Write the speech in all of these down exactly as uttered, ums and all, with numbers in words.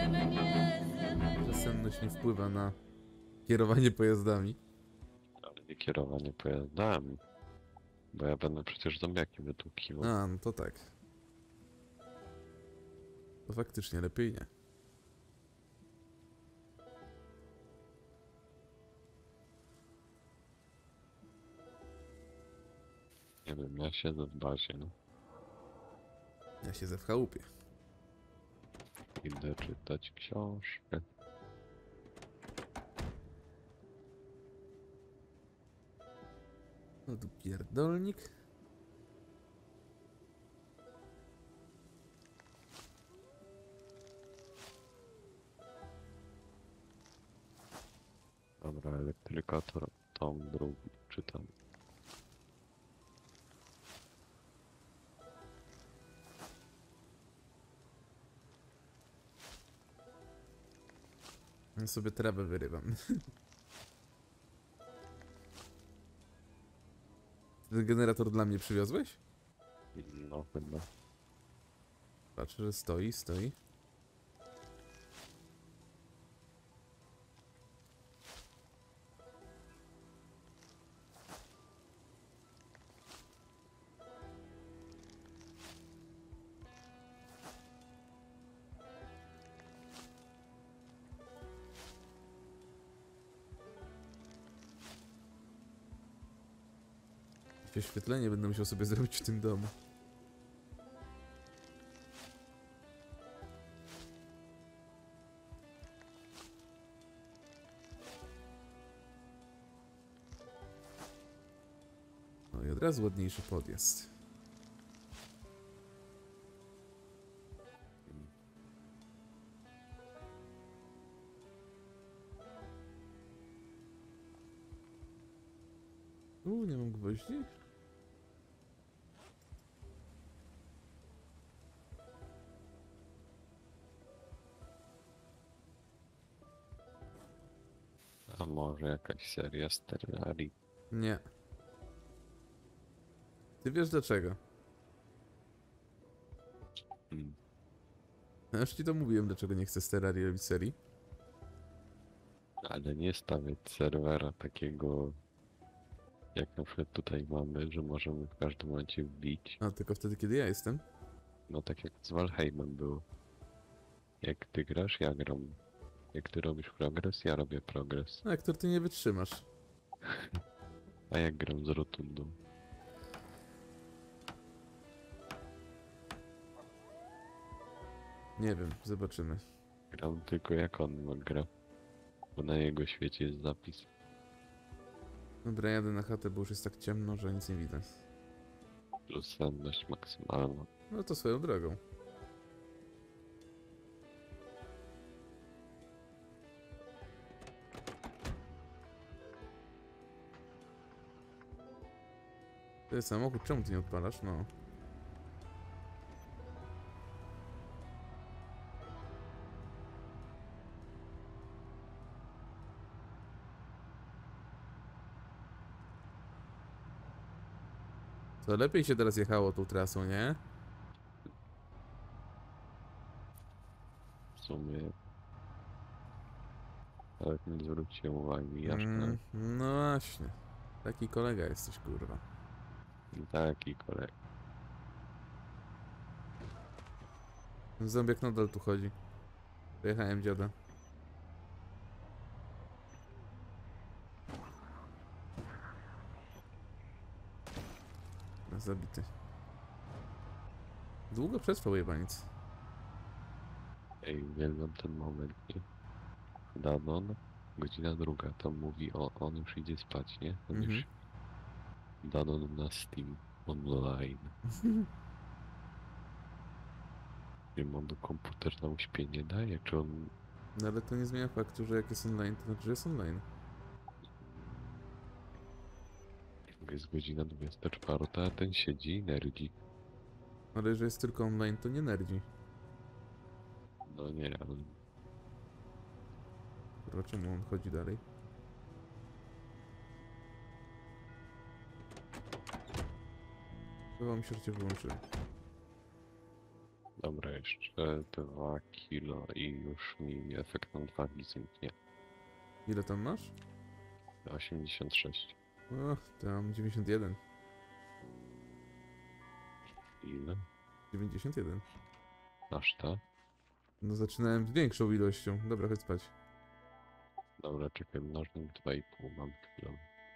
Że senność nie wpływa na kierowanie pojazdami. Ale nie kierowanie pojazdami. Bo ja będę przecież zombiaki wytłukiwał. A, no to tak. To faktycznie lepiej nie. Nie wiem, ja siedzę w bazie, no. Ja siedzę w chałupie. Idę czytać książkę. No tu pierdolnik. Dobra, elektrykator, tom drugi, czytam. Ja sobie trawę wyrywam. Ten generator dla mnie przywiozłeś? No chyba. Patrzę, że stoi, stoi. Oświetlenie będę musiał sobie zrobić w tym domu. No i od razu ładniejszy podjazd. Uuu, nie mam gwoździ? A może jakaś seria z Terrarii? Nie. Ty wiesz dlaczego? Hmm. Ja już ci to mówiłem, dlaczego nie chcę z Terrarii robić serii. Ale nie stawiać serwera takiego, jak na przykład tutaj mamy, że możemy w każdym momencie wbić. A, tylko wtedy, kiedy ja jestem? No tak jak z Valheimem było. Jak ty grasz, ja gram. Jak ty robisz progres, ja robię progres. No, Ektor, ty nie wytrzymasz. A jak gram z Rotundą? Nie wiem, zobaczymy. Gram tylko jak on gra. Bo na jego świecie jest zapis. Dobra, jadę na chatę, bo już jest tak ciemno, że nic nie widać. Plus senność maksymalna. No to swoją drogą. To jest samochód, czemu ty nie odpalasz? No. To lepiej się teraz jechało tą trasą, nie? W sumie... Nawet nie zwróciłem uwagi aż na Mm, no właśnie. Taki kolega jesteś, kurwa. taki kolega. Zombiak nadal tu chodzi. Pojechałem dziada. Zabity. Długo przetrwał jebaniec. Ej, uwielbiam ten moment, nie? Danon, godzina druga, tam mówi o, on już idzie spać, nie? On Mhm. już... Danon na Steam online. Nie wiem, on do komputer na uśpienie daje, czy on... No ale to nie zmienia faktu, że jak jest online, to znaczy, że jest online. Jest godzina dwudziesta czwarta, a ten siedzi i nerdzi. Ale jeżeli jest tylko online, to nie nerdzi. No nie, ale... Kurwa, czemu on chodzi dalej? Chyba mi się życie wyłączyło. Dobra, jeszcze dwa kilo i już mi efekt nadwagi zniknie. Ile tam masz? osiemdziesiąt sześć. O, tam dziewięćdziesiąt jeden. Ile? dziewięćdziesiąt jeden. Aż ta? No zaczynałem z większą ilością. Dobra, chodź spać. Dobra, czekaj, mnożnik dwa i pół mam kilo.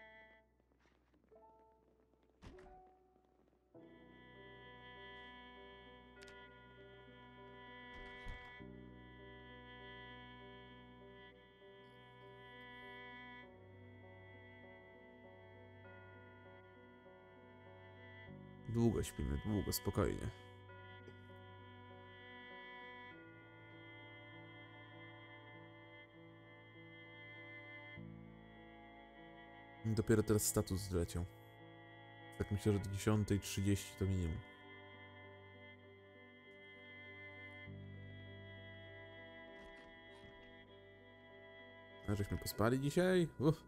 Długo śpimy, długo, spokojnie. Dopiero teraz status zleciał. Tak myślę, że do dziesiątej trzydzieści to minimum. A żeśmy pospali dzisiaj? Uff.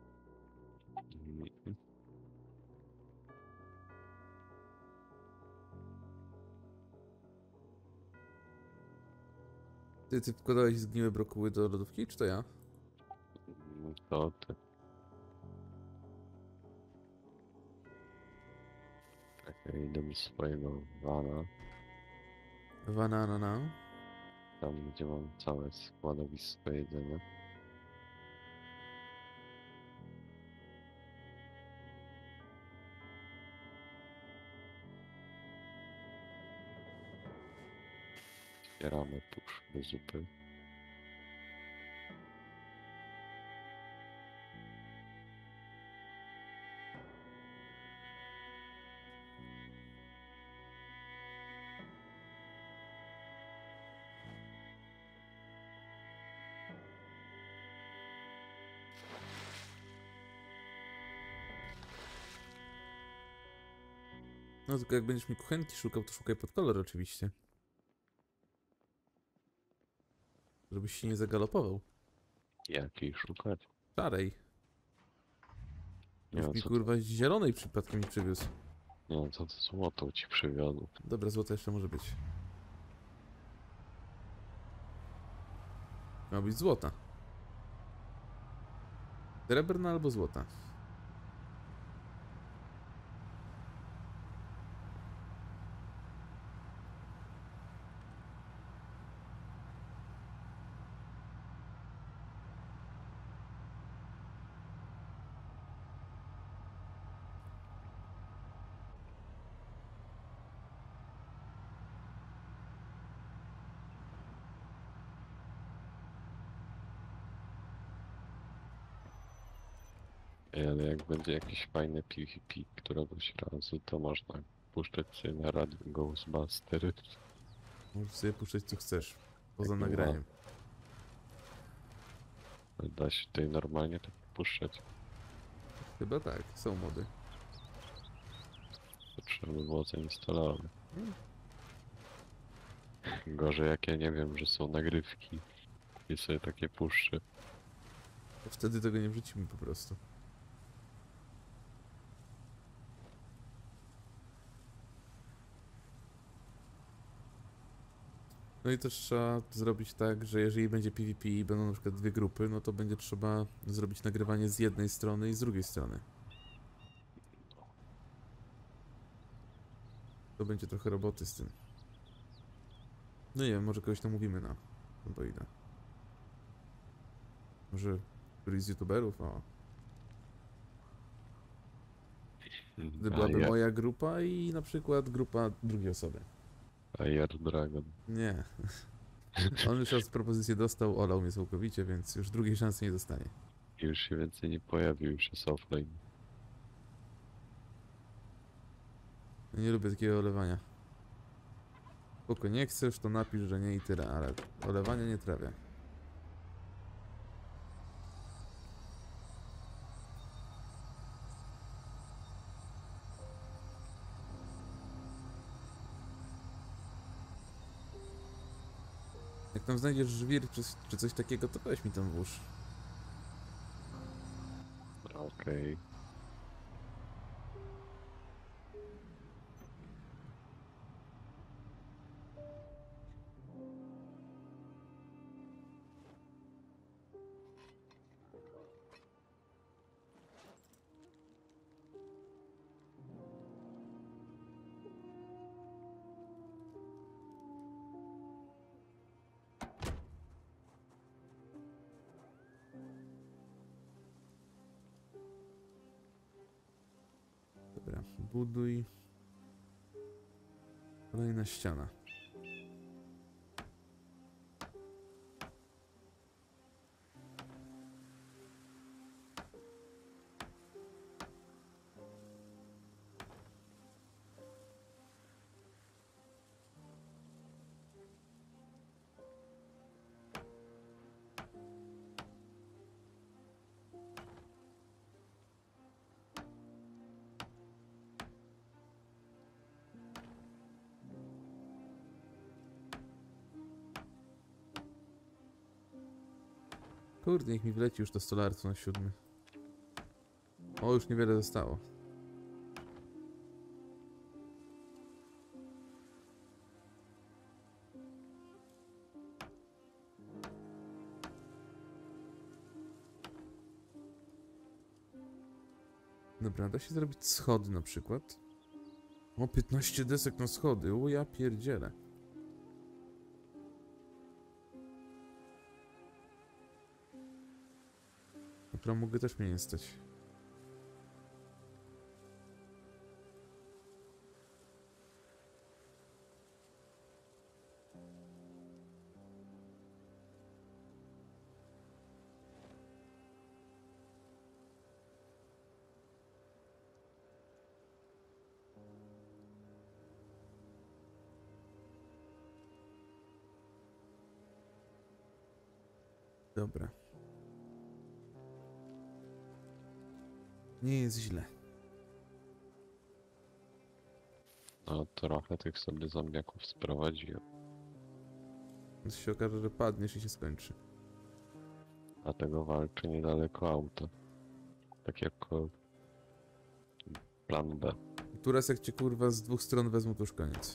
Mhm. Ty, ty wkładałeś zgniłe brokuły do lodówki, czy to ja? To ty. Tak, ja idę do swojego wana, Banana. tam gdzie mam całe składowisko jedzenia. Otwieramy tuż do zupy. No tylko jak będziesz mi kuchenki szukał, to szukaj pod kolor oczywiście. Żebyś się nie zagalopował. Jakiej szukać? Szarej. Nie Już no, mi co, kurwa zielonej przypadkiem mi przywiózł. nie no, co to złoto ci przywiodł. Dobra, złota jeszcze może być. Ma być złota. Srebrna albo złota. Ej, ale jak będzie jakiś fajny PvP któregoś razu, to można puszczać sobie na radio Ghostbustery. Możesz sobie puszczać co chcesz. Poza Jakie nagraniem. Da się tutaj normalnie tak puszczać. Chyba tak, są mody. To trzeba by było zainstalować. Hmm. Gorzej jak ja nie wiem, że są nagrywki i sobie takie puszczę. To wtedy tego nie wrzucimy po prostu. No i też trzeba zrobić tak, że jeżeli będzie PvP i będą na przykład dwie grupy, no to będzie trzeba zrobić nagrywanie z jednej strony i z drugiej strony. To będzie trochę roboty z tym. No nie wiem, może kogoś tam mówimy na idę. Może któryś z youtuberów, o. Gdy A byłaby ja, moja grupa i na przykład grupa drugiej osoby. a Air Dragon. Nie. On już raz propozycję dostał, olał mnie całkowicie, więc już drugiej szansy nie dostanie. Już się więcej nie pojawił, już jest offline. Ja nie lubię takiego olewania. Spoko, nie chcesz, to napisz, że nie i tyle, ale olewania nie trawię. Jak tam znajdziesz żwir czy, czy coś takiego, to weź mi tam włóż. Okej. Buduj. Kolejna ściana. Kurde, niech mi wleci już to stolarstwo na siódmy. O, już niewiele zostało. Dobra, da się zrobić schody na przykład. O, piętnaście desek na schody. O, ja pierdzielę. Dobra, mogę też mnie nie stać. Dobra. Nie jest źle. No trochę tych sobie zombiaków sprowadziłem. Więc się okaże, że padniesz i się skończy. Dlatego walczę niedaleko auta. Tak jako plan B. Tu raz jak cię kurwa z dwóch stron wezmą, to już koniec.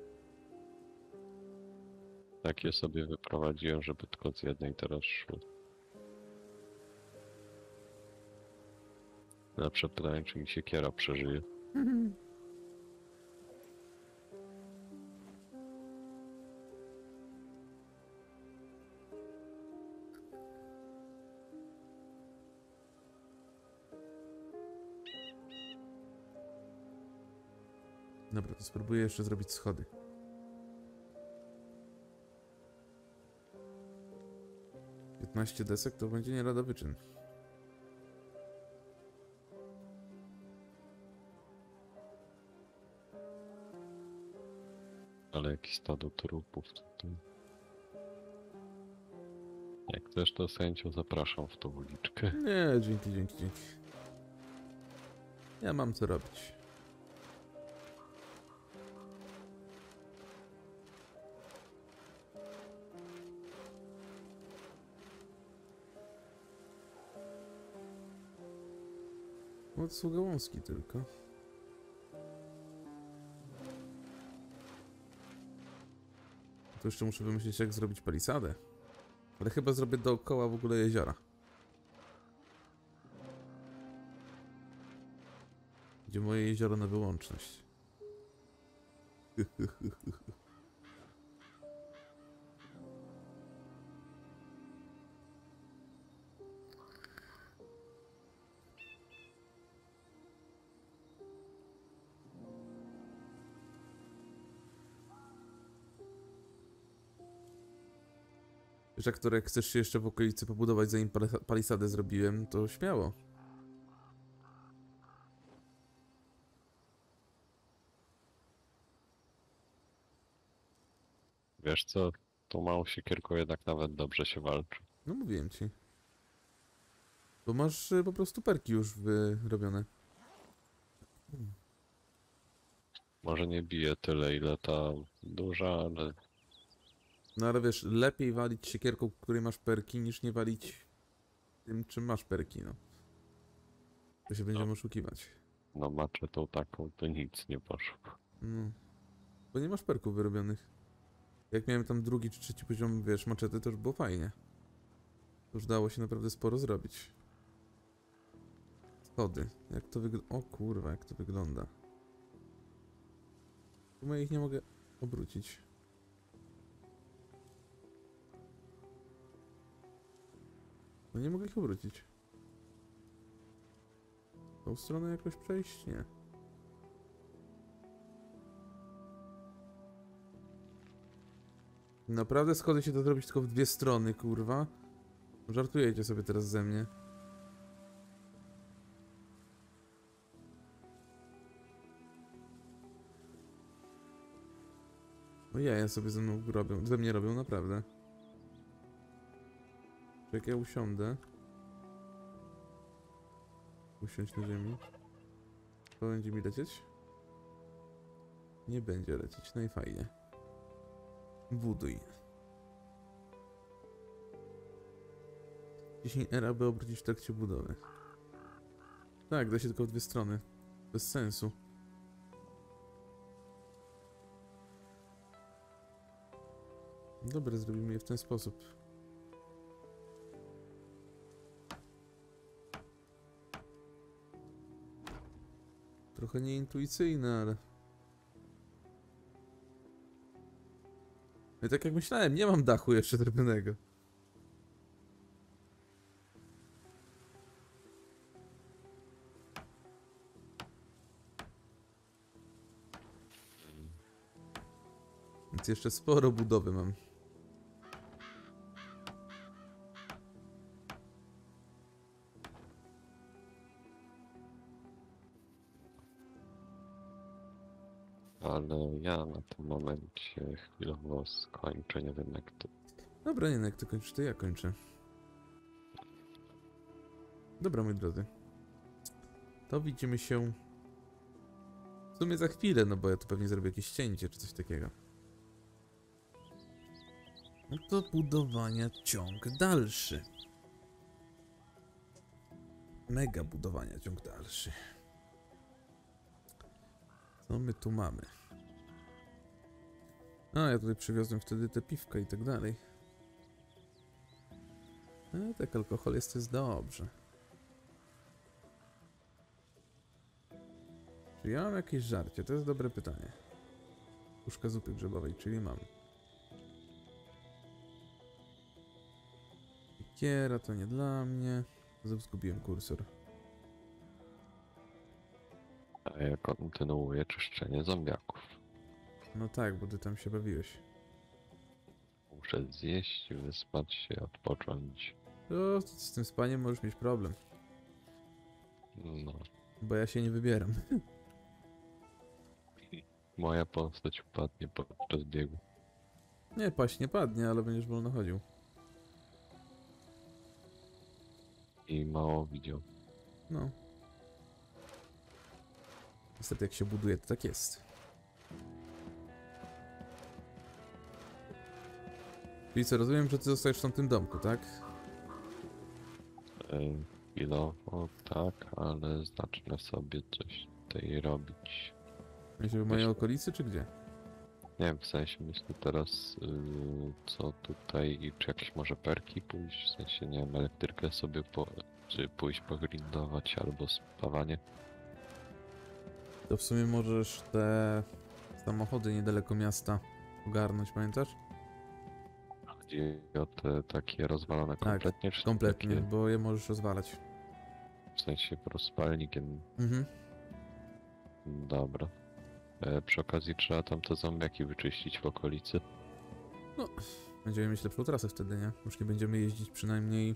Takie sobie wyprowadziłem, żeby tylko z jednej teraz szły. Zawsze pytanie, czy mi się kiera przeżyje. Dobra, to spróbuję jeszcze zrobić schody. piętnaście desek to będzie nie lada wyczyn. Ale jakiś stado trupów tutaj. Jak chcesz, to z chęcią zapraszam w tą uliczkę. Nie, dzięki, dzięki, dzięki. Ja mam co robić. Odsługa wąski tylko. To jeszcze muszę wymyślić, jak zrobić palisadę. Ale chyba zrobię dookoła w ogóle jeziora. Gdzie moje jezioro na wyłączność. Wiesz, aktor, jak chcesz się jeszcze w okolicy pobudować, zanim palisa- palisadę zrobiłem, to śmiało. Wiesz co, tą małą siekierką jednak nawet dobrze się walczy. No mówiłem ci. Bo masz y, po prostu perki już wyrobione. Może nie bije tyle, ile ta duża, ale No ale wiesz, lepiej walić siekierką, w której masz perki, niż nie walić tym, czym masz perki, no. To się będziemy oszukiwać. no maczetą taką to nic nie poszło. No. Bo nie masz perków wyrobionych. Jak miałem tam drugi czy trzeci poziom, wiesz, maczety, to już było fajnie. To już dało się naprawdę sporo zrobić. Schody. Jak to wygląda? O kurwa, jak to wygląda. Chyba ich nie mogę obrócić. No nie mogę ich obrócić. Tą stronę jakoś przejść? Nie. Naprawdę schody się to zrobić tylko w dwie strony, kurwa? Żartujecie sobie teraz ze mnie. No jaja sobie ze mną robią, ze mnie robią, naprawdę. Jak ja usiądę. Usiąść na ziemi. To będzie mi lecieć? Nie będzie lecieć, no i fajnie. Buduj. dziesięć R, aby obrócić w trakcie budowy. Tak, da się tylko w dwie strony. Bez sensu. Dobra, zrobimy je w ten sposób. Trochę nieintuicyjne, ale... No i tak jak myślałem, nie mam dachu jeszcze zrobionego. Więc jeszcze sporo budowy mam. Ale ja na tym momencie chwilowo skończę, nie wiem jak ty. Dobra, nie, no jak ty kończysz, to ja kończę. Dobra, moi drodzy. To widzimy się... W sumie za chwilę, no bo ja tu pewnie zrobię jakieś cięcie, czy coś takiego. No to budowania ciąg dalszy. Mega budowania ciąg dalszy. Co my tu mamy? A, ja tutaj przywiozłem wtedy te piwka i tak dalej. A, tak alkohol jest, to jest dobrze. Czy ja mam jakieś żarcie? To jest dobre pytanie. Puszka zupy grzybowej, czyli mam. Kiera to nie dla mnie. Zgubiłem kursor. A ja kontynuuję czyszczenie zombiaków. No tak, bo ty tam się bawiłeś. Muszę zjeść, wyspać się, odpocząć. To z tym spaniem możesz mieć problem. No. Bo ja się nie wybieram. Moja postać upadnie podczas biegu. Nie, paść nie padnie, ale będziesz wolno chodził. I mało widział. No. Niestety jak się buduje, to tak jest. Czyli co, rozumiem, że ty zostajesz w tamtym domku, tak? E, Chwilowo tak, ale zacznę sobie coś tutaj robić. Myślę, w mojej okolicy, czy gdzie? Nie wiem, w sensie myślę teraz yy, co tutaj i czy jakieś może perki pójść, w sensie nie wiem, elektrykę sobie po, czy pójść pogrindować albo spawanie. To w sumie możesz te samochody niedaleko miasta ogarnąć, pamiętasz? Chodzi o te takie rozwalone Tak, kompletnie, czy kompletnie, takie, bo je możesz rozwalać. w sensie po prostu spalnikiem. Mhm. Dobra. E, przy okazji trzeba tam te zombiaki wyczyścić w okolicy. No, będziemy mieć lepszą trasę wtedy, nie? Już nie będziemy jeździć przynajmniej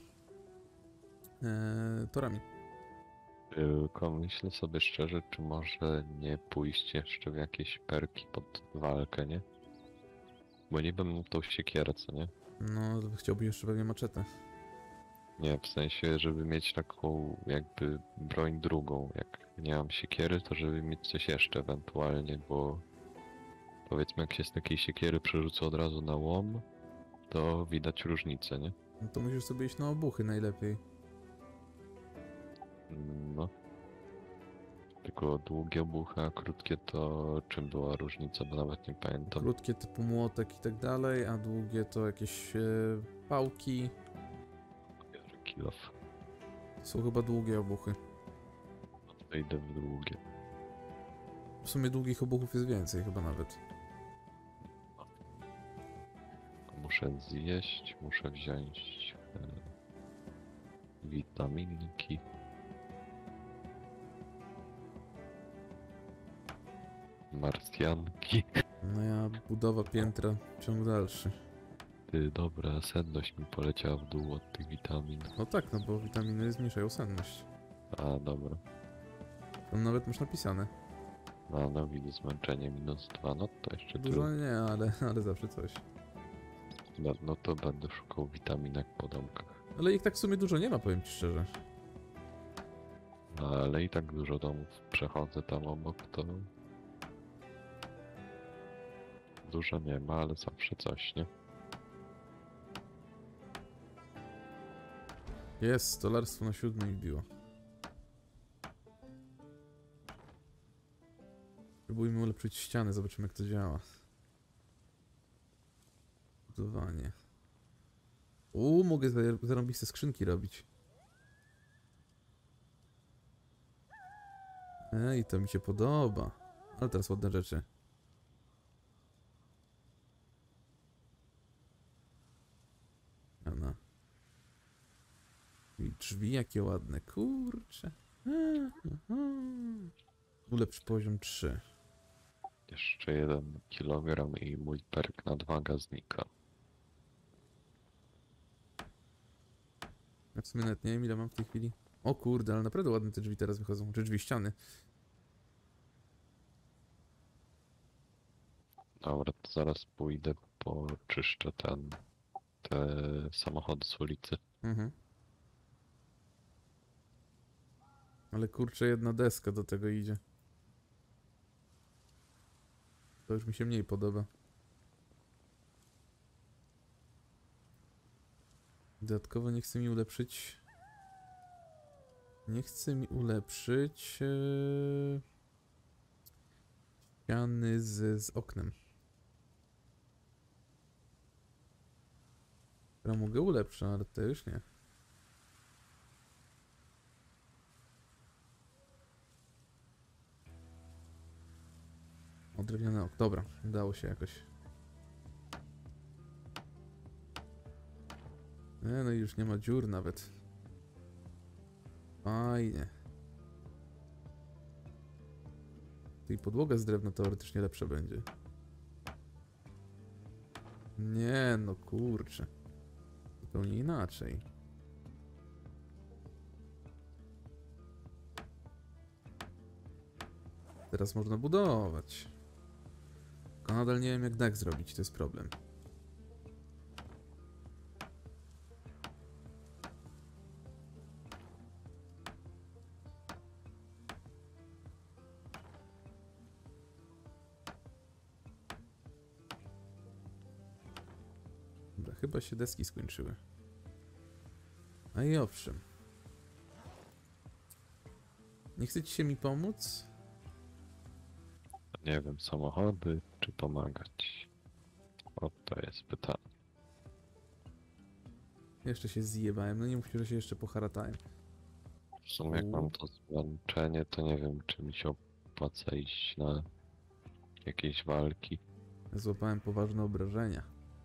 e, torami. Tylko myślę sobie szczerze, czy może nie pójść jeszcze w jakieś perki pod walkę, nie? Bo niby mam tą siekierę, co nie? No, to chciałbyś jeszcze pewnie maczetę. Nie, w sensie, żeby mieć taką jakby broń drugą. Jak nie mam siekiery, to żeby mieć coś jeszcze ewentualnie, bo powiedzmy jak się z takiej siekiery przerzuca od razu na łom, to widać różnicę, nie? No to musisz sobie iść na obuchy najlepiej. No. Tylko długie obuchy, a krótkie to czym była różnica, bo nawet nie pamiętam. Krótkie typu młotek i tak dalej, a długie to jakieś e, pałki. Biorę kill off. To są chyba długie obuchy. Wejdę w długie. W sumie długich obuchów jest więcej chyba nawet. Muszę zjeść, muszę wziąć e, witaminki. Marsjanki. No ja budowa piętra, ciąg dalszy. Ty, dobra, senność mi poleciała w dół od tych witamin. No tak, no bo witaminy zmniejszają senność. A, dobra. Tam nawet masz napisane. No, no widzę zmęczenie minus dwa, no to jeszcze Dużo tyle. nie, ale, ale zawsze coś. No, no to będę szukał witaminek po domkach. Ale ich tak w sumie dużo nie ma, powiem ci szczerze. No, ale i tak dużo domów przechodzę tam obok, to... Dużo nie ma, ale zawsze coś, nie? Jest, stolarstwo na siódmej wbiło. Próbujmy ulepszyć ściany, zobaczymy jak to działa. Budowanie. Uuu, mogę zar- zarąbiste skrzynki robić. Ej, to mi się podoba. Ale teraz ładne rzeczy. Ana. I drzwi jakie ładne, kurcze. Ulepsz poziom trzy. Jeszcze jeden kilogram i mój perk nadwaga znika. Ja w sumie nawet nie wiem ile mam w tej chwili. O kurde, ale naprawdę ładne te drzwi teraz wychodzą. Czy drzwi ściany. Dobra, to zaraz pójdę, poczyszczę ten... te samochody z ulicy. Mhm. Ale kurczę, jedna deska do tego idzie. To już mi się mniej podoba. Dodatkowo nie chce mi ulepszyć... Nie chce mi ulepszyć... Yy... ściany z, z oknem. Która mogę ulepszyć, ale to już nie. O, drewniane ok. Dobra, udało się jakoś. Nie, no i już nie ma dziur nawet. Fajnie. Tej podłoga z drewna teoretycznie lepsza będzie. Nie, no kurczę. Zupełnie inaczej. Teraz można budować. Tylko nadal nie wiem jak dach zrobić, to jest problem. Dobra, chyba się deski skończyły. A i owszem. Nie chcecie się mi pomóc? Nie wiem, samochody czy pomagać? O, to jest pytanie. Jeszcze się zjebałem, no nie mówcie, że się jeszcze poharatałem. W sumie jak mam to zmęczenie, to nie wiem, czy mi się opłaca iść na jakieś walki. Złapałem poważne obrażenia.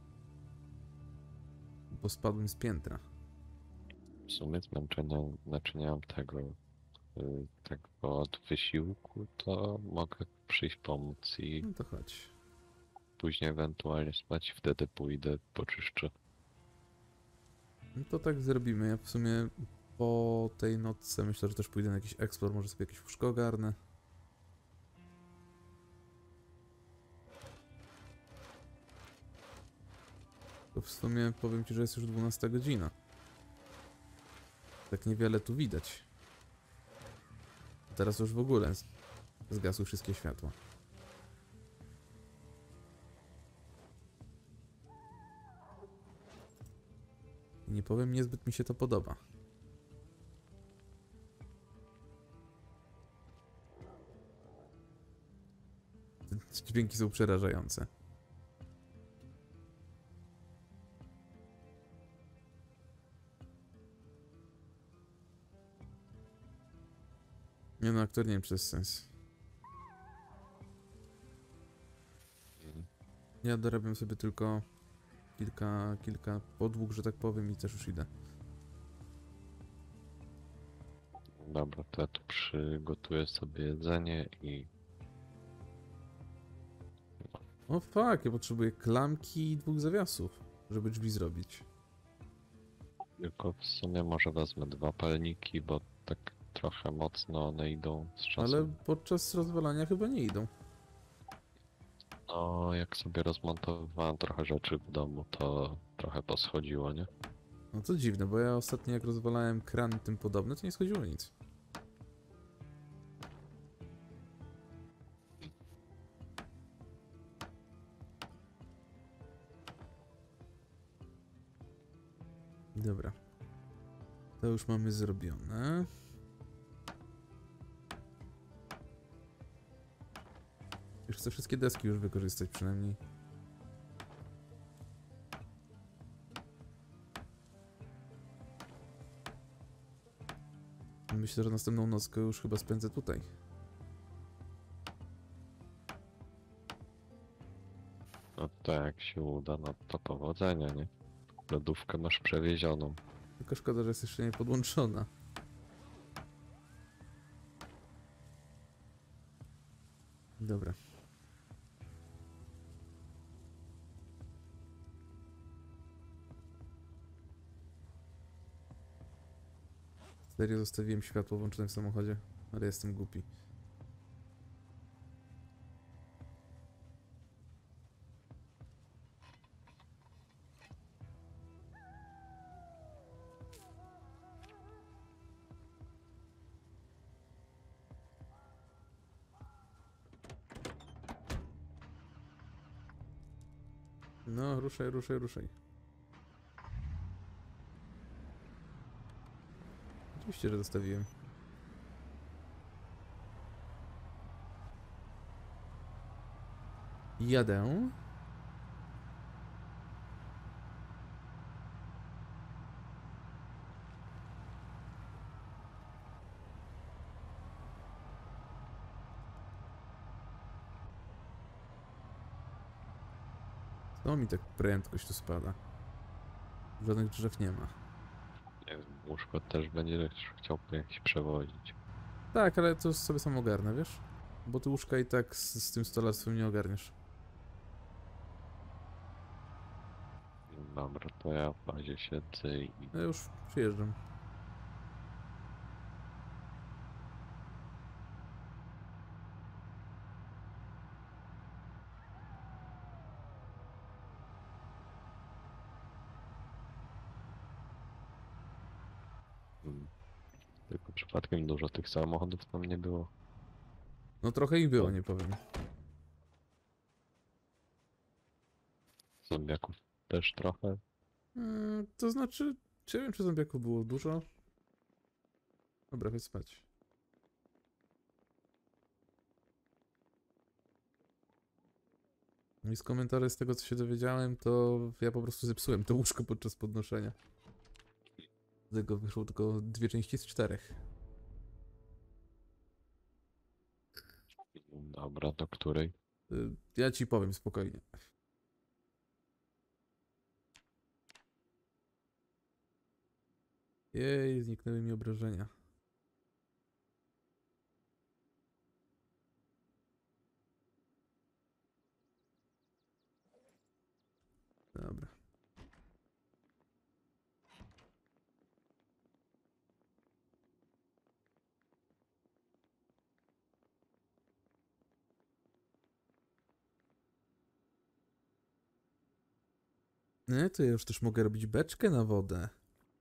Bo spadłem z piętra. W sumie zmęczenia, znaczy nie mam tego, y, tego od wysiłku, to mogę przyjść pomóc i No to chodź. później ewentualnie spać, wtedy pójdę, poczyszczę. No to tak zrobimy. Ja w sumie po tej nocce myślę, że też pójdę na jakiś explore, może sobie jakieś łóżko ogarnę. To w sumie powiem ci, że jest już dwunasta godzina. Tak niewiele tu widać. Teraz już w ogóle z- zgasły wszystkie światła. I nie powiem, niezbyt mi się to podoba. Te dźwięki są przerażające. Nie no, aktor nie wiem, czy to jest sens. Ja dorabiam sobie tylko kilka, kilka podłóg, że tak powiem, i też już idę. Dobra, to ja tu przygotuję sobie jedzenie i O fuck, ja potrzebuję klamki i dwóch zawiasów. żeby drzwi zrobić. Tylko w sumie może wezmę dwa palniki, bo tak trochę mocno one idą z czasem. Ale podczas rozwalania chyba nie idą. No, jak sobie rozmontowałem trochę rzeczy w domu, to trochę poschodziło, nie? No to dziwne, bo ja ostatnio jak rozwalałem kran i tym podobne, to nie schodziło nic. Dobra. To już mamy zrobione. Już chcę wszystkie deski już wykorzystać przynajmniej. Myślę, że następną nockę już chyba spędzę tutaj. No to jak się uda, no to powodzenia, nie? Lodówkę masz przewiezioną. Tylko szkoda, że jest jeszcze nie podłączona. Dobra. Serio zostawiłem światło włączone w samochodzie, ale jestem głupi. No, ruszaj, ruszaj, ruszaj. Oczywiście, że zostawiłem. Jadę. Co mi tak prędkość tu spada? Żadnych drzew nie ma. Nie wiem, łóżko też będziesz chciał jakiś przewozić. Tak, ale to sobie sam ogarnę, wiesz? Bo ty łóżka i tak z, z tym stolarstwem nie ogarniesz. Dobra, to ja w bazie siedzę i... Ja już przyjeżdżam. Mm. Tylko przypadkiem dużo tych samochodów tam nie było. No trochę ich było, nie powiem. Zombiaków też trochę. Mm, to znaczy, czy ja wiem, czy zombiaków było dużo? Dobra, chodź spać. I z komentarzy z tego, co się dowiedziałem, to ja po prostu zepsułem to łóżko podczas podnoszenia. Z tego wyszło tylko dwie części z czterech. Dobra, do której? Y, Ja ci powiem spokojnie. Jej, zniknęły mi obrażenia. Dobra. Nie, to ja już też mogę robić beczkę na wodę.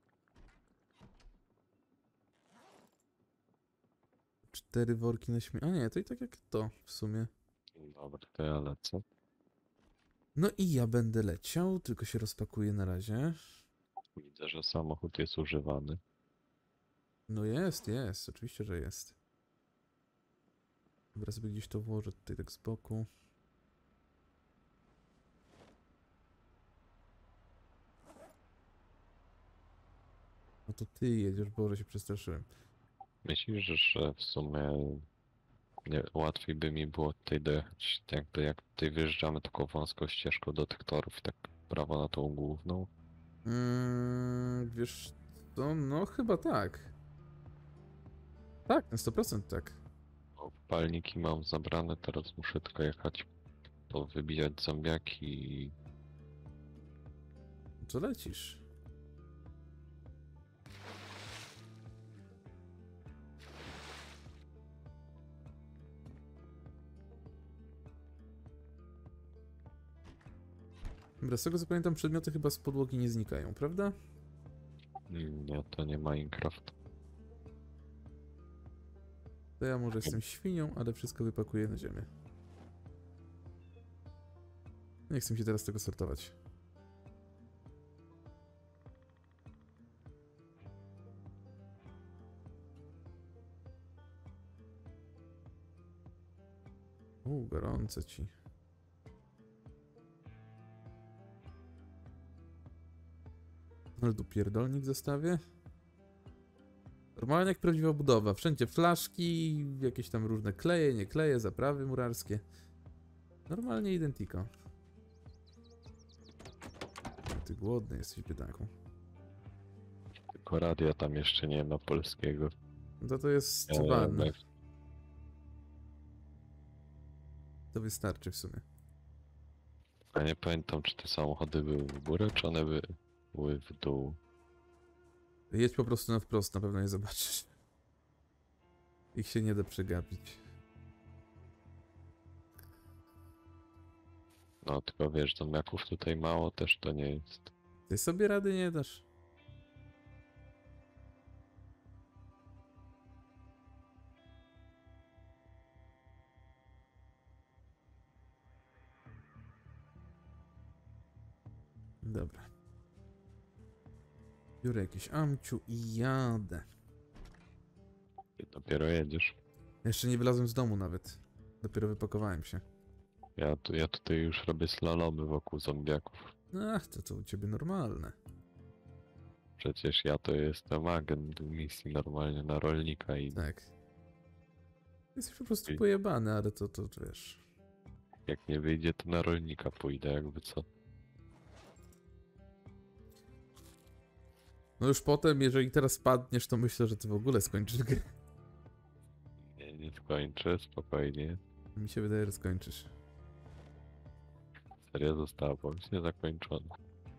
Cztery worki na śmie... A nie, to i tak jak to w sumie. Dobra, to ja lecę. No i ja będę leciał, tylko się rozpakuję na razie. Widzę, że samochód jest używany. No jest, jest, oczywiście, że jest. Dobra, sobie gdzieś to włożę tutaj tak z boku. No to ty jedziesz, Boże, się przestraszyłem. Myślisz, że w sumie nie, łatwiej by mi było tutaj dojechać, jakby jak tutaj wyjeżdżamy taką wąską ścieżką do tych torów i tak prawo na tą główną? Mm, wiesz co, no chyba tak. Tak, na sto procent tak. Bo palniki mam zabrane, teraz muszę tylko jechać, powybijać zombiaki i Co lecisz? Dobra, z tego co pamiętam, przedmioty chyba z podłogi nie znikają, prawda? Mm, Nie, to nie Minecraft. To ja może jestem świnią, ale wszystko wypakuję na ziemię. Nie chcę mi się teraz tego sortować. U, gorąco ci. Ale tu pierdolnik zostawię. Normalnie jak prawdziwa budowa. Wszędzie flaszki, jakieś tam różne kleje, nie kleje, zaprawy murarskie. Normalnie identiko. Ty głodny jesteś, biedaku. Tylko radia tam jeszcze nie ma polskiego. No to to jest Ja, van. ja, To wystarczy w sumie. ja nie pamiętam, czy te samochody były w górę, czy one by- były w dół. Jedź po prostu na wprost, na pewno je zobaczysz. Ich się nie da przegapić. No tylko wiesz, zombiaków tutaj mało też to nie jest. Ty sobie rady nie dasz. Dobra. Biorę jakiś amciu i jadę. Ty dopiero jedziesz. Jeszcze nie wylazłem z domu nawet. Dopiero wypakowałem się. Ja, tu, ja tutaj już robię slalomy wokół zombiaków. Ach, to to u ciebie normalne. Przecież ja to jestem agent misji normalnie na rolnika i Tak. Jesteś po prostu I- pojebany, ale to, to, to wiesz. jak nie wyjdzie, to na rolnika pójdę, jakby co. No już potem, jeżeli teraz spadniesz, to myślę, że ty w ogóle skończysz grę. Nie, nie skończę, spokojnie. Mi się wydaje, że skończysz. Seria została właśnie zakończona.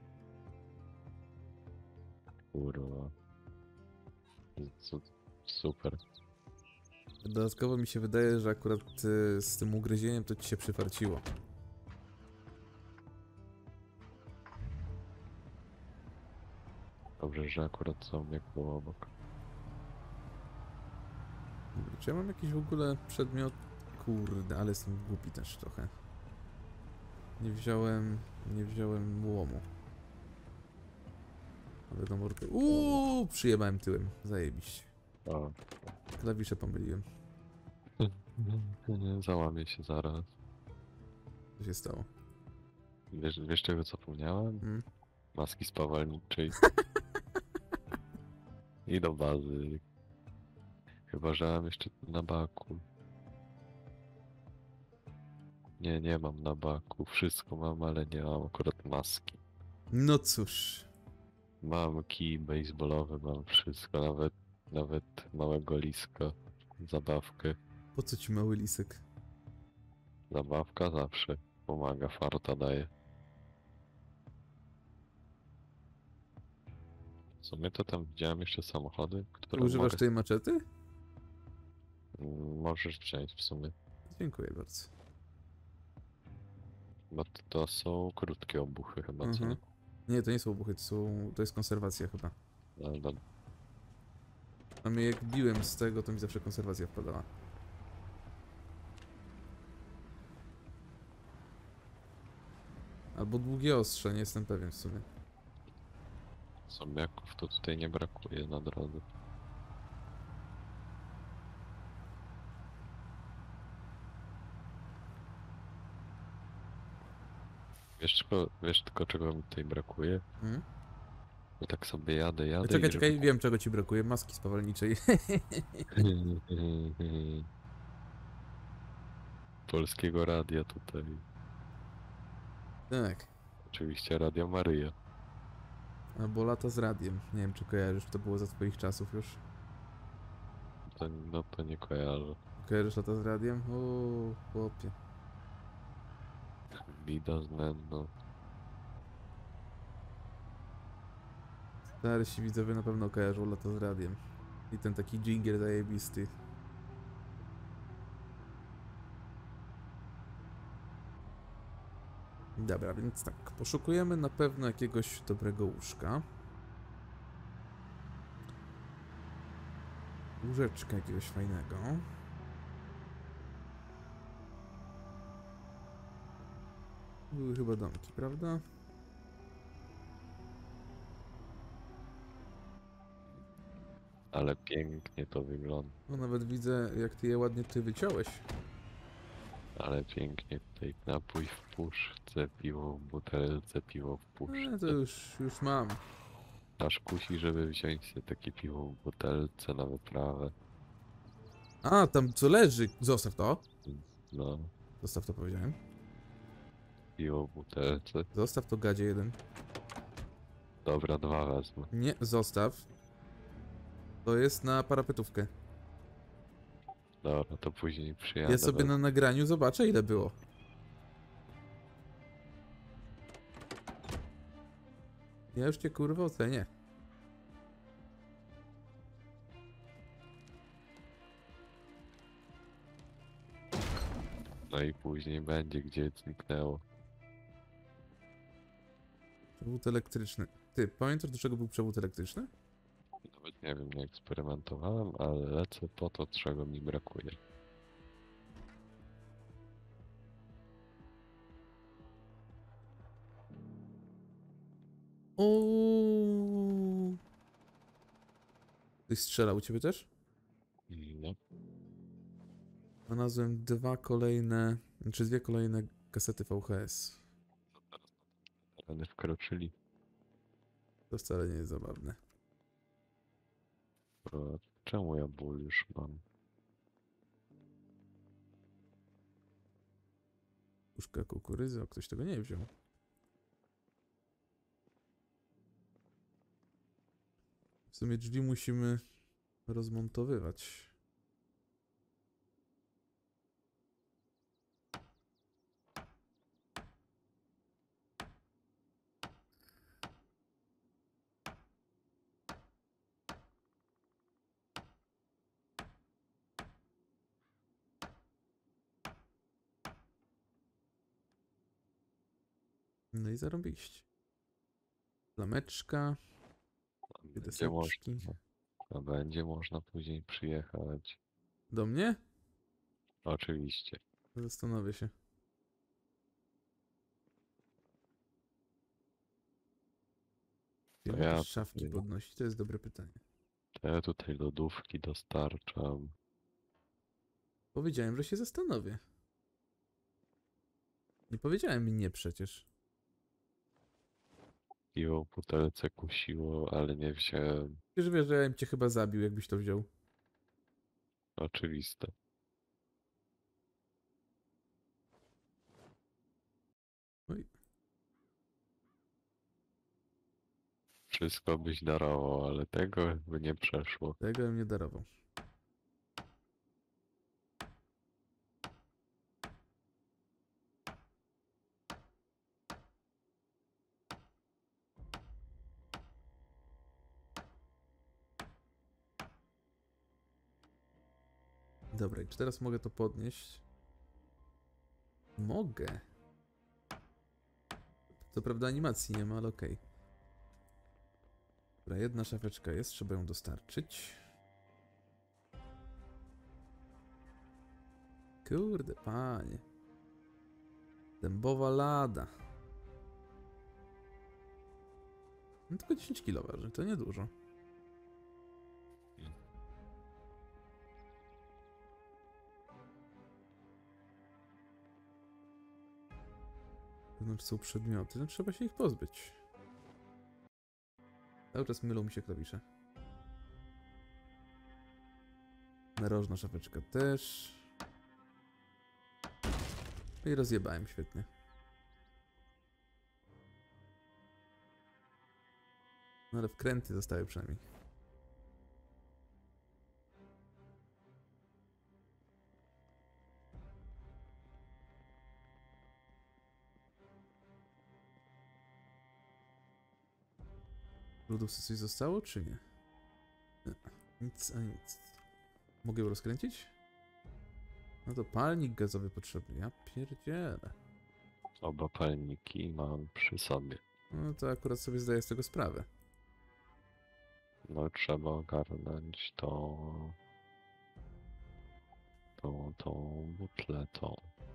Kurwa. Su- Super. Dodatkowo mi się wydaje, że akurat y, z tym ugryzieniem to ci się przyfarciło. Dobrze, że akurat zombiak był obok. Czy ja mam jakiś w ogóle przedmiot? Kurde, ale jestem głupi też trochę. Nie wziąłem... nie wziąłem łomu. Ale do mordy... Uuu, przyjebałem tyłem. Zajebiście. O. Klawisze pomyliłem. Załamię się zaraz. Co się stało? Wiesz, wiesz czego zapomniałem? Hmm? Maski spawalniczej. I do bazy. Chyba, że mam jeszcze na baku. Nie, nie mam na baku. Wszystko mam, ale nie mam akurat maski. No cóż. Mam kij baseballowy, mam wszystko, nawet, nawet małego liska. Zabawkę. Po co ci mały lisek? Zabawka zawsze pomaga, farta daje. W sumie to tam widziałem jeszcze samochody, które Używasz mogę... tej maczety? Mm, Możesz wziąć w sumie. Dziękuję bardzo. Bo to, to są krótkie obuchy chyba, co Mhm. nie? Nie, to nie są obuchy, to są... to jest konserwacja chyba. Ale dobra. A mnie jak biłem z tego, to mi zawsze konserwacja wpadała. Albo długie ostrze, nie jestem pewien w sumie. Zombiaków to tutaj nie brakuje na drodze. Wiesz tylko, wiesz tylko czego mi tutaj brakuje? Hmm? Bo tak sobie jadę, jadę Czekaj, i czekaj, wiem czego ci brakuje. Maski spawalniczej. żeby... Polskiego radia tutaj. Tak. Oczywiście Radio Maryja. Albo lata z radiem. Nie wiem czy kojarzysz, to było za twoich czasów już. To, no to nie kojarzę. Kojarzysz lata z radiem? O, chłopie. Bida znędno. Starsi widzowie na pewno kojarzą lata z radiem. I ten taki dżingiel zajebisty. Dobra, więc tak, poszukujemy na pewno jakiegoś dobrego łóżka. Łóżeczka jakiegoś fajnego. Były chyba domki, prawda? Ale pięknie to wygląda. No nawet widzę, jak ty je ładnie ty wyciąłeś. Ale pięknie tutaj napój w puszce, piwo w butelce, piwo w puszce. E, to już, już mam. Aż kusi, żeby wziąć sobie takie piwo w butelce na wyprawę. A, tam co leży. Zostaw to. No, Zostaw to, powiedziałem. piwo w butelce. Zostaw to, gadzie jeden. Dobra, dwa wezmę. Nie, zostaw. To jest na parapetówkę. Dobra, to później przyjadę. Ja sobie bez- na nagraniu zobaczę, ile było. Ja już cię kurwa ocenię. No i później będzie, gdzie zniknęło. Przewód elektryczny. Ty, pamiętasz, do czego był przewód elektryczny? Nawet nie wiem, nie eksperymentowałem, ale lecę po to, czego mi brakuje. O. Ktoś strzelał u ciebie też? No, Znalazłem dwa kolejne, znaczy dwie kolejne kasety V H S. one wkroczyli. To wcale nie jest zabawne. Bo czemu ja ból już mam? Puszka kukurydzy, a ktoś tego nie wziął. W sumie drzwi musimy rozmontowywać. No i zarąbiście. Flameczka. A Dwie będzie można, deseczki. a będzie można później przyjechać. Do mnie? Oczywiście. Zastanowię się. Czy To mogę ja szafki tutaj, podnosić? To jest dobre pytanie. to ja tutaj lodówki dostarczam. Powiedziałem, że się zastanowię. Nie powiedziałem mi nie przecież. Piwo w butelce kusiło, ale nie wziąłem. Przecież wiesz, że ja bym cię chyba zabił, jakbyś to wziął. Oczywiste. Oj. Wszystko byś darował, ale tego by nie przeszło. Tego bym nie darował. Dobra, i czy teraz mogę to podnieść? Mogę. Co prawda animacji nie ma, ale okej. Dobra, jedna szafeczka jest, trzeba ją dostarczyć. Kurde, panie. Dębowa lada. No tylko dziesięć kilo waży, to niedużo. Wewnątrz są przedmioty, no trzeba się ich pozbyć. Cały czas mylą mi się klawisze. Narożna szafeczka też. No i rozjebałem, świetnie. No ale wkręty zostały przynajmniej. W lodówce coś zostało, czy nie? Nie. Nic, a nic. Mogę ją rozkręcić? No to palnik gazowy potrzebny. Ja pierdzielę. Oba palniki mam przy sobie. No to akurat sobie zdaję z tego sprawę. No trzeba ogarnąć to... tą, tą butlę, tą.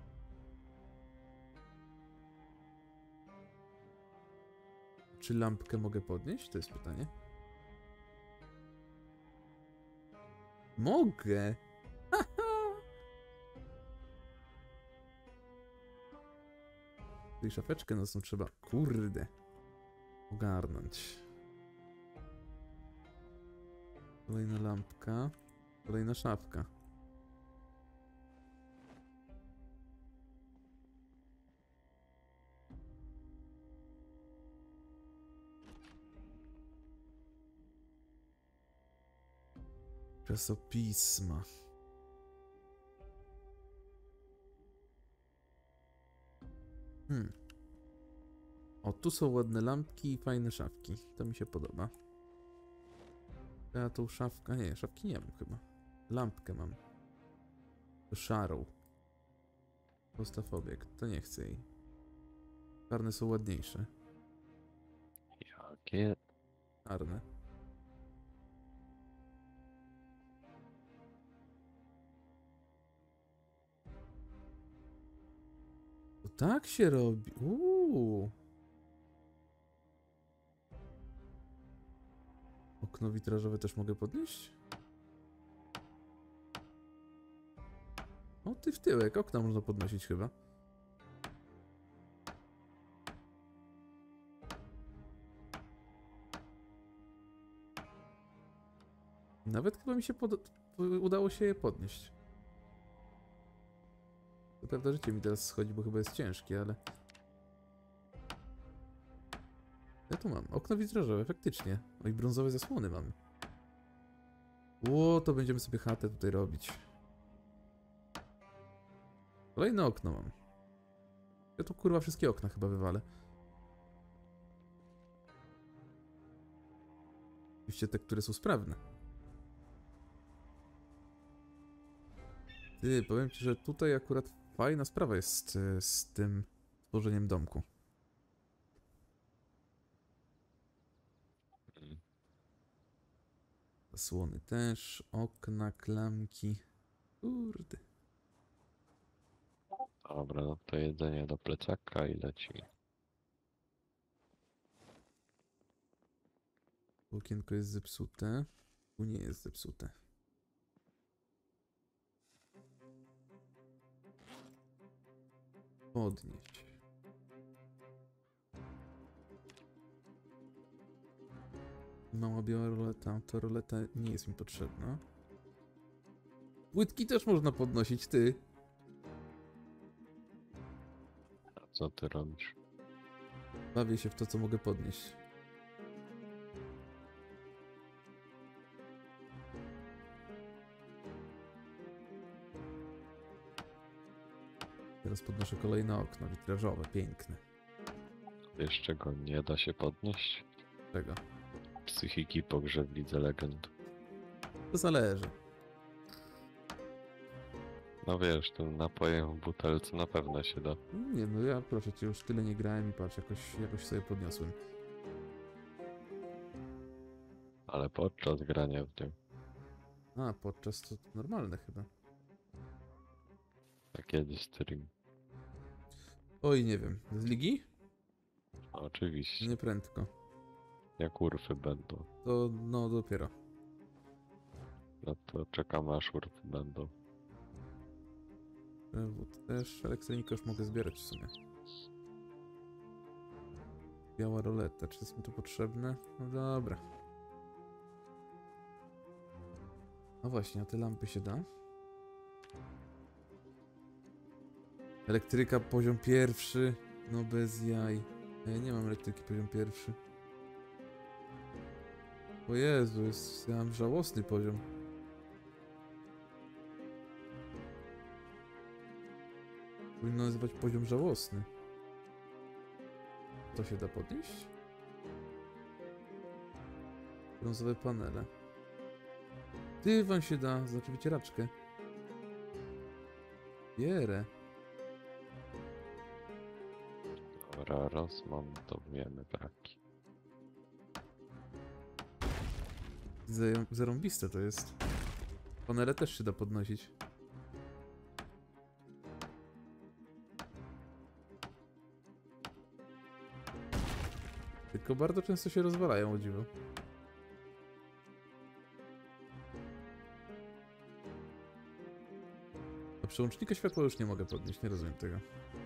Czy lampkę mogę podnieść? To jest pytanie. Mogę! Tej szafeczkę nocną trzeba, kurde, ogarnąć. Kolejna lampka. Kolejna szafka. Czasopisma. Hmm. O, tu są ładne lampki i fajne szafki. To mi się podoba. Ja tą szafkę... Nie, szafki nie mam chyba. Lampkę mam. To szarą. Postaw obiekt. To nie chcę jej. Czarne są ładniejsze. Jakie? Czarne. To tak się robi. Uuu. Okno witrażowe też mogę podnieść? O, ty w tyłek. Okna można podnosić chyba. Nawet chyba mi się pod... udało się je podnieść. To prawda, życie mi teraz schodzi, bo chyba jest ciężkie, ale... Ja tu mam. Okno witrażowe, faktycznie. O, i brązowe zasłony mamy. Ło, to będziemy sobie chatę tutaj robić. Kolejne okno mam. Ja tu kurwa wszystkie okna chyba wywalę. Oczywiście te, które są sprawne. Ty, powiem ci, że tutaj akurat fajna sprawa jest y, z tym tworzeniem domku. Zasłony też, okna, klamki. Kurde. Dobra, no to jedzenie do plecaka i lecimy. Okienko jest zepsute. Tu nie jest zepsute. Podnieść. Mała biała roleta. Ta roleta nie jest mi potrzebna. Płytki też można podnosić, ty. A co ty robisz? Bawię się w to, co mogę podnieść. Teraz podnoszę kolejne okno witrażowe, piękne. Wiesz czego nie da się podnieść? Czego? Psychiki pogrzeb Lidze Legend. To zależy. No wiesz, tym napojem w butelce na pewno się da. Nie, no ja proszę cię, już tyle nie grałem i patrz, jakoś, jakoś sobie podniosłem. Ale podczas grania w nią. A, podczas to normalne chyba. A kiedy stream? Oj, nie wiem. Z ligi? Oczywiście. Nie prędko. Jak urfy będą. To no dopiero. No to czekamy aż urfy będą. Przewód też. Elektronika już mogę zbierać w sumie. Biała roleta. Czy jest mi to potrzebne? No dobra. No właśnie, a te lampy się da? Elektryka poziom pierwszy. No bez jaj. A ja nie mam elektryki poziom pierwszy. O Jezu, jest, ja mam żałosny poziom. Powinno nazywać poziom żałosny. To się da podnieść? Brązowe panele. Dywan się da, znaczy wycieraczkę. Bierę. Dobra, rozmontowujemy braki. Zaj- Zarąbiste to jest. Panele też się da podnosić. Tylko bardzo często się rozwalają, o dziwo. A przełącznika światła już nie mogę podnieść, nie rozumiem tego.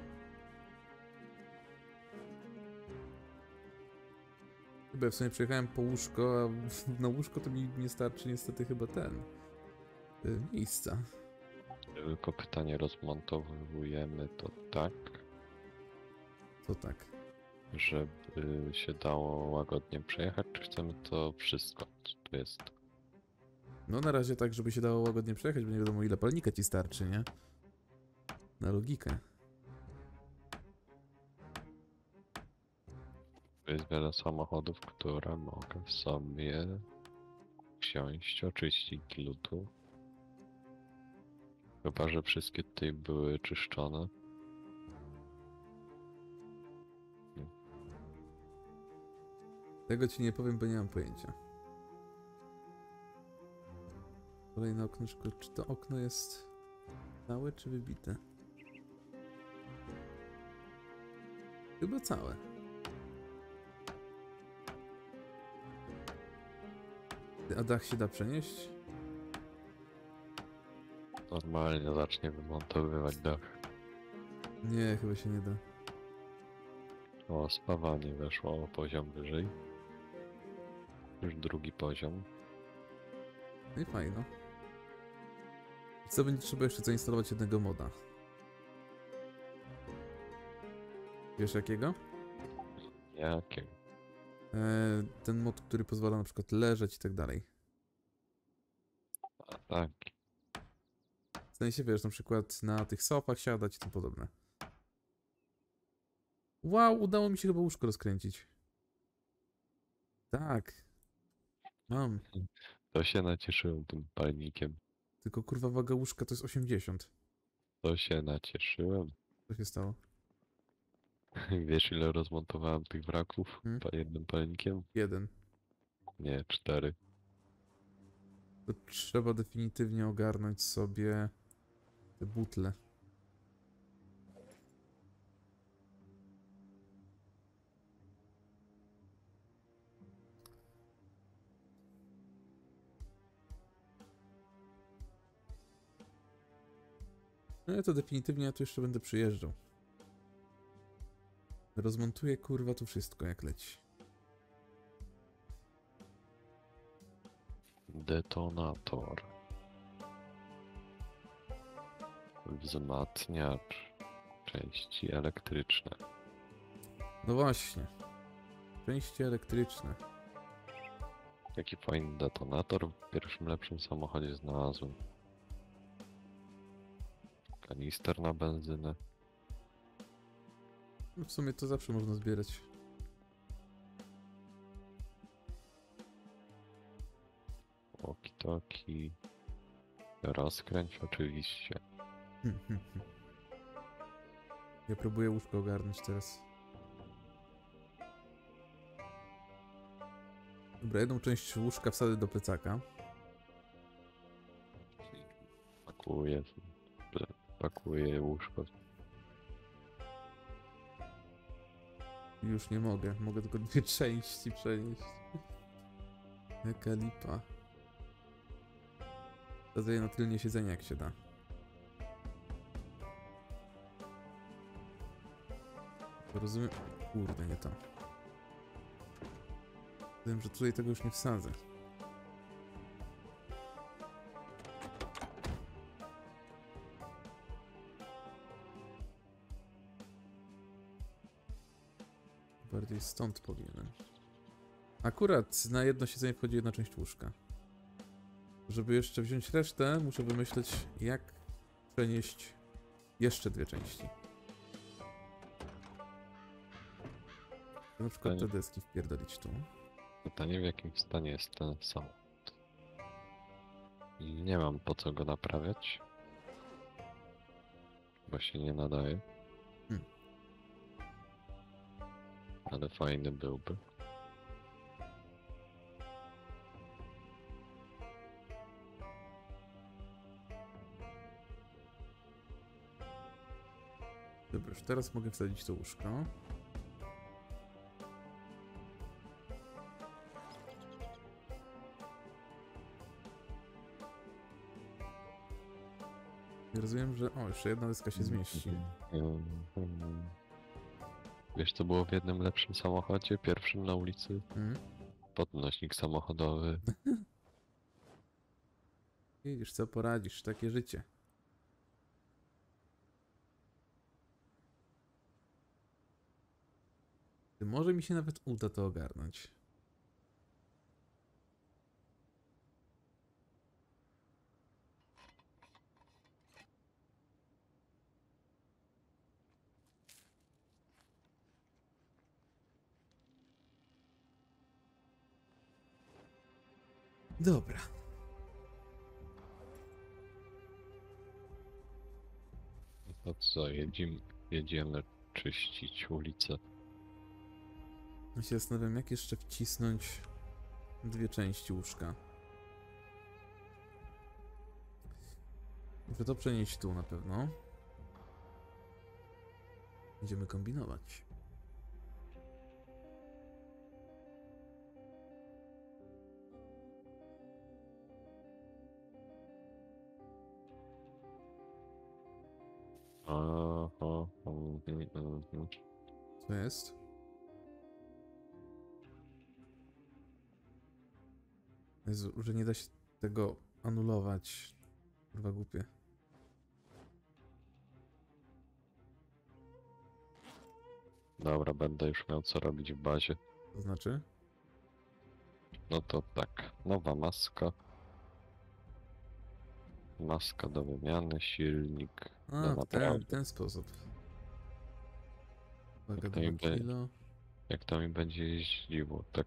Chyba ja w sumie przejechałem po łóżko, a na łóżko to mi nie starczy niestety chyba ten... y, miejsca. Tylko pytanie, rozmontowujemy to tak, To tak. żeby się dało łagodnie przejechać, czy chcemy to wszystko, co tu jest? No na razie tak, żeby się dało łagodnie przejechać, bo nie wiadomo ile palnika ci starczy, nie? Na logikę. To jest wiele samochodów, które mogę sobie wsiąść, oczyścić lutu. Chyba że wszystkie tutaj były czyszczone. Tego ci nie powiem, bo nie mam pojęcia. Kolejne okno, czy to okno jest całe czy wybite? Chyba całe. A dach się da przenieść? Normalnie zacznie wymontowywać dach. Nie, chyba się nie da. O, spawanie weszło o poziom wyżej. Już drugi poziom. No i fajno. Co będzie trzeba jeszcze zainstalować jednego moda? Wiesz jakiego? Jakie? Eee, ten mod, który pozwala na przykład leżeć i tak dalej. A tak. W sensie, wiesz, na przykład na tych sofach siadać i tym podobne. Wow, udało mi się chyba łóżko rozkręcić. Tak. Mam. To się nacieszyłem tym palnikiem. Tylko kurwa waga łóżka to jest osiemdziesiąt. To się nacieszyłem. Co się stało? Wiesz ile rozmontowałem tych wraków Hmm? pa- jednym palnikiem? Jeden. Nie, cztery. To trzeba definitywnie ogarnąć sobie te butle. No ja to definitywnie ja tu jeszcze będę przyjeżdżał. Rozmontuję kurwa tu wszystko jak leci. Detonator. Wzmacniacz. Części elektryczne. No właśnie. Części elektryczne. Jaki fajny detonator w pierwszym lepszym samochodzie znalazłem. Kanister na benzynę. No w sumie to zawsze można zbierać. Walkie-talkie. Rozkręć oczywiście. Hmm, hmm, hmm. Ja próbuję łóżko ogarnąć teraz. Dobra, jedną część łóżka wsadzę do plecaka. Pakuję. Pakuję łóżko. Już nie mogę, mogę tylko dwie części przenieść. Jaka lipa. Wsadzę je na tylnie siedzenie jak się da. Rozumiem... Kurde, nie to. Wiem, że tutaj tego już nie wsadzę. Bardziej stąd powinienem. Akurat na jedno siedzenie wchodzi jedna część łóżka. Żeby jeszcze wziąć resztę, muszę wymyśleć, jak przenieść jeszcze dwie części. Na przykład te deski wpierdolić tu. Pytanie, w jakim stanie jest ten samochód. Nie mam po co go naprawiać. Bo się nie nadaje. Hmm. Ale fajny byłby. Dobra, już teraz mogę wsadzić to łóżko. I rozumiem, że... O, jeszcze jedna deska się zmieści. Mhm. Wiesz, co było w jednym lepszym samochodzie? Pierwszym na ulicy? Hmm? Podnośnik samochodowy. Widzisz, co poradzisz, takie życie. Ty, może mi się nawet uda to ogarnąć. Dobra. No co, jedziemy, jedziemy czyścić ulicę. Ja się zastanawiam, jak jeszcze wcisnąć dwie części łóżka. Muszę to przenieść tu na pewno. Będziemy kombinować. Aha, mhm, mhm. Co jest? Jezu, że nie da się tego anulować. Kurwa głupie. Dobra, będę już miał co robić w bazie. To znaczy? No to tak, nowa maska. Maska do wymiany, silnik A, do w ten, naprawy. ten sposób. Uwaga, Jak to, mi dwa be- kilo. jak to mi będzie jeździło, tak.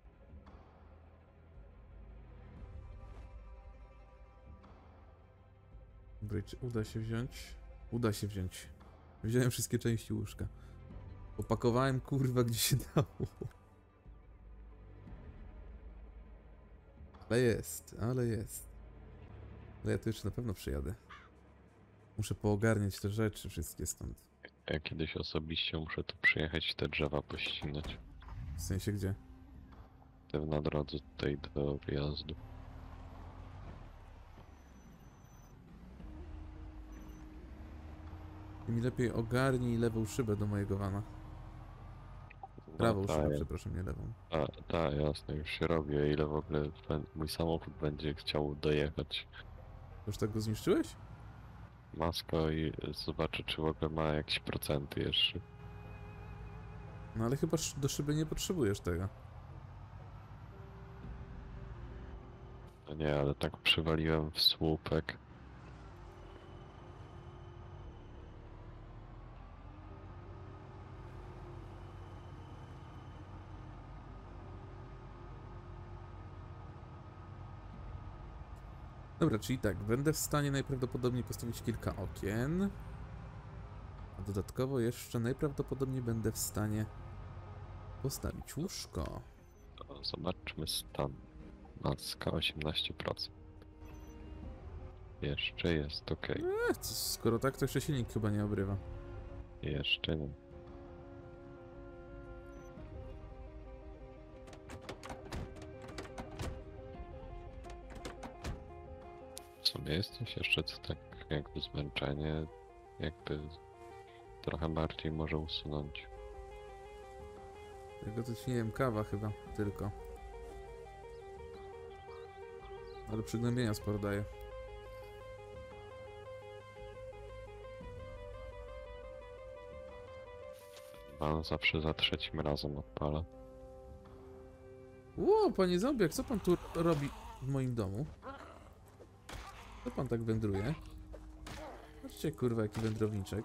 Dobra, czy uda się wziąć? Uda się wziąć. Wziąłem wszystkie części łóżka. Opakowałem kurwa gdzie się dało. Ale jest, ale jest. Ale ja tu jeszcze na pewno przyjadę. Muszę poogarniać te rzeczy wszystkie stąd. Ja kiedyś osobiście muszę tu przyjechać i te drzewa pościnać. W sensie gdzie? Te na drodze tutaj do wyjazdu. I mi lepiej ogarnij lewą szybę do mojego vana. Prawą No, szybę, ta, przepraszam, nie lewą. ta, ta, jasne, już się robi, o ile w ogóle ten, mój samochód będzie chciał dojechać. Już tak go zniszczyłeś? Maska i zobaczę, czy w ogóle ma jakieś procenty jeszcze. No ale chyba sz- do szyby nie potrzebujesz tego. No nie, ale tak przywaliłem w słupek. Dobra, czyli tak, będę w stanie najprawdopodobniej postawić kilka okien. A dodatkowo jeszcze najprawdopodobniej będę w stanie postawić łóżko. No, zobaczmy stan. Maska osiemnaście procent. Jeszcze jest ok. Ech, co, skoro tak, to jeszcze silnik chyba nie obrywa. Jeszcze nie. W sumie jesteś jeszcze co tak jakby zmęczenie, jakby trochę bardziej może usunąć. Tego to ci nie wiem, kawa chyba tylko. Ale przygnębienia sporo daje. Pan zawsze za trzecim razem odpala. Ło, panie zombiak, co pan tu robi w moim domu? Co pan tak wędruje? Patrzcie, kurwa, jaki wędrowniczek.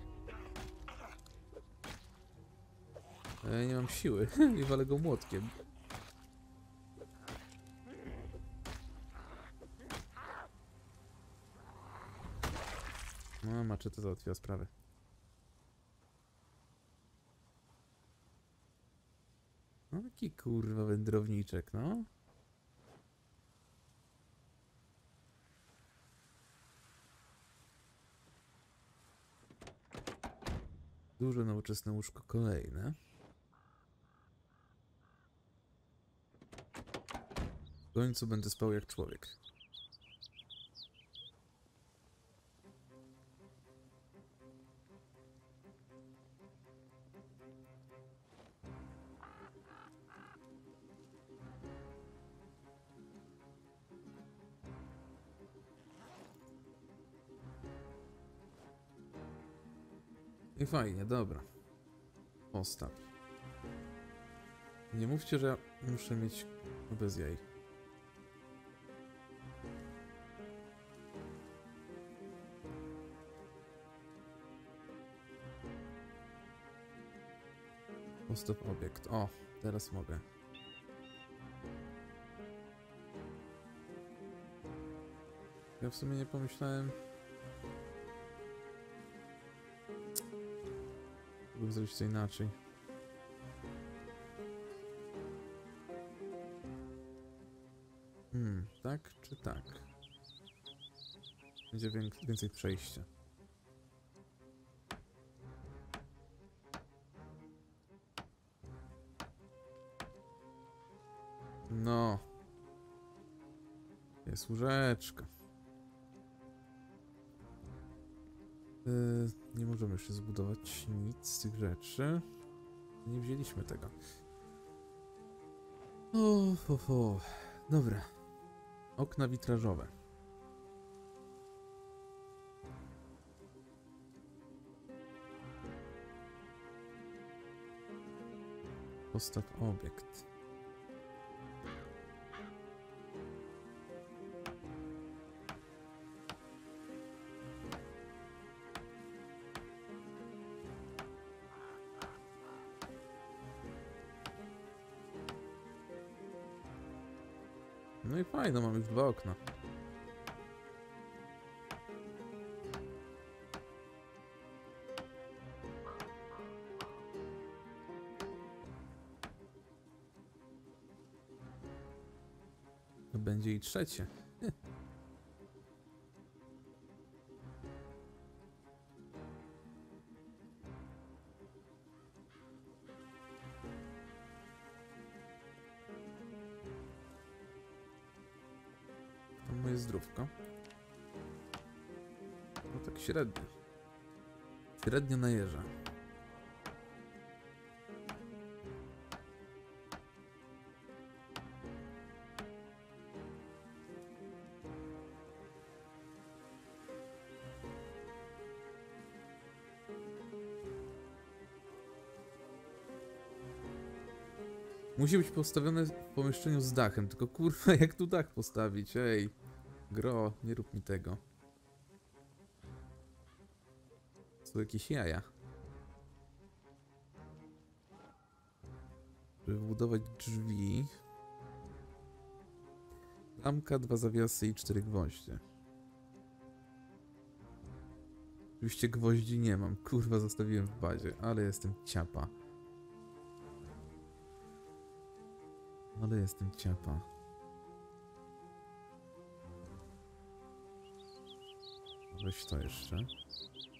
A ja nie mam siły i walę go młotkiem. zobaczę, to załatwiła sprawę. No taki kurwa wędrowniczek, no. Duże nowoczesne łóżko kolejne. W końcu będę spał jak człowiek. I fajnie, dobra. Postaw. Nie mówcie, że ja muszę mieć bez jaj. Postaw obiekt. O, teraz mogę. Ja w sumie nie pomyślałem... Mógłbym zrobić to inaczej. Hmm, tak czy tak? Będzie więcej przejścia. No. Jest łóżeczka. Yy, nie możemy jeszcze zbudować nic z tych rzeczy. Nie wzięliśmy tego. O, ho, ho. Dobra. Okna witrażowe. Postaw obiekt. No i fajno, mam już dwa okna. To będzie i trzecie. Moje zdrówko. No tak średnio. Średnio najeżdża. Musi być postawione w pomieszczeniu z dachem, tylko kurwa, jak tu dach postawić, ej. Gro, nie rób mi tego. Są jakieś jaja. Żeby budować drzwi. Klamka, dwa zawiasy i cztery gwoździe. Oczywiście gwoździ nie mam. Kurwa, zostawiłem w bazie, ale jestem ciapa. Ale jestem ciapa. Weź to jeszcze.